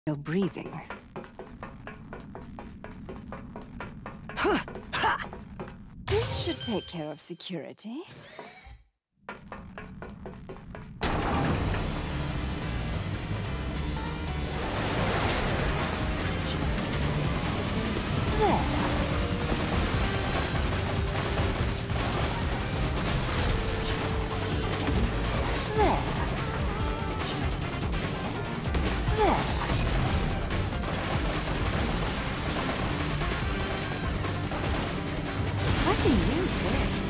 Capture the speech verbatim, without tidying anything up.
Still breathing. This should take care of security. Just there. Just there. Just there. I can use this.